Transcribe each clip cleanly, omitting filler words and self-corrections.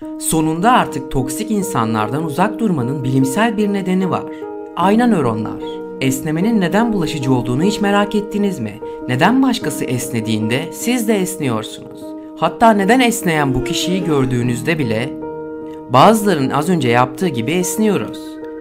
Sonunda artık toksik insanlardan uzak durmanın bilimsel bir nedeni var. Ayna nöronlar. Esnemenin neden bulaşıcı olduğunu hiç merak ettiniz mi? Neden başkası esnediğinde siz de esniyorsunuz? Hatta neden esneyen bu kişiyi gördüğünüzde bile bazılarının az önce yaptığı gibi esniyoruz.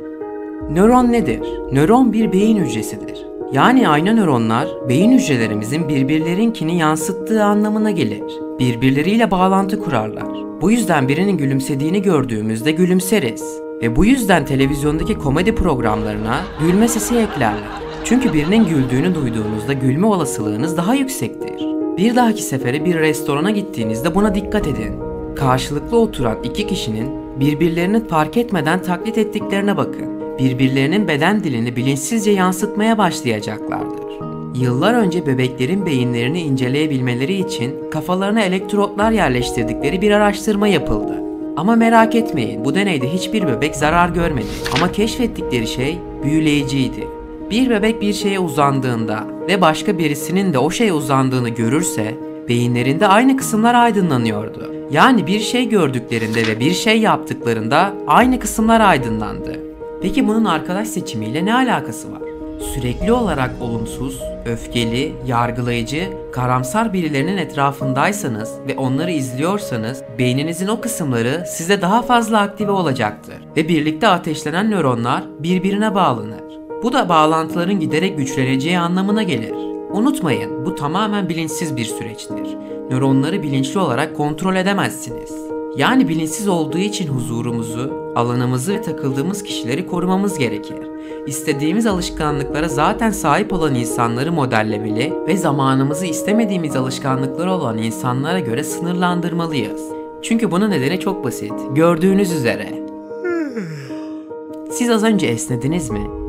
Nöron nedir? Nöron bir beyin hücresidir. Yani ayna nöronlar beyin hücrelerimizin birbirlerinkini yansıttığı anlamına gelir. Birbirleriyle bağlantı kurarlar. Bu yüzden birinin gülümsediğini gördüğümüzde gülümseriz. Ve bu yüzden televizyondaki komedi programlarına gülme sesi eklerler. Çünkü birinin güldüğünü duyduğunuzda gülme olasılığınız daha yüksektir. Bir dahaki sefere bir restorana gittiğinizde buna dikkat edin. Karşılıklı oturan iki kişinin birbirlerini fark etmeden taklit ettiklerine bakın. Birbirlerinin beden dilini bilinçsizce yansıtmaya başlayacaklardır. Yıllar önce bebeklerin beyinlerini inceleyebilmeleri için kafalarına elektrotlar yerleştirdikleri bir araştırma yapıldı. Ama merak etmeyin, bu deneyde hiçbir bebek zarar görmedi. Ama keşfettikleri şey büyüleyiciydi. Bir bebek bir şeye uzandığında ve başka birisinin de o şeye uzandığını görürse, beyinlerinde aynı kısımlar aydınlanıyordu. Yani bir şey gördüklerinde ve bir şey yaptıklarında aynı kısımlar aydınlandı. Peki bunun arkadaş seçimiyle ne alakası var? Sürekli olarak olumsuz, öfkeli, yargılayıcı, karamsar birilerinin etrafındaysanız ve onları izliyorsanız beyninizin o kısımları size daha fazla aktive olacaktır ve birlikte ateşlenen nöronlar birbirine bağlanır. Bu da bağlantıların giderek güçleneceği anlamına gelir. Unutmayın, bu tamamen bilinçsiz bir süreçtir. Nöronları bilinçli olarak kontrol edemezsiniz. Yani bilinçsiz olduğu için huzurumuzu, alanımızı ve takıldığımız kişileri korumamız gerekir. İstediğimiz alışkanlıklara zaten sahip olan insanları modellemeli ve zamanımızı istemediğimiz alışkanlıkları olan insanlara göre sınırlandırmalıyız. Çünkü bunun nedeni çok basit. Gördüğünüz üzere. Siz az önce esnediniz mi?